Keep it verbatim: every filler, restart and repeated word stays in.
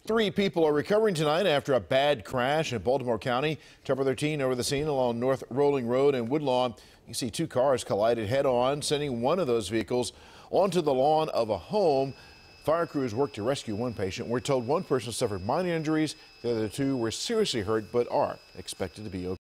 Three people are recovering tonight after a bad crash in Baltimore County. Chopper thirteen over the scene along North Rolling Road in Woodlawn. You see two cars collided head-on, sending one of those vehicles onto the lawn of a home. Fire crews worked to rescue one patient. We're told one person suffered minor injuries. The other two were seriously hurt but are expected to be okay.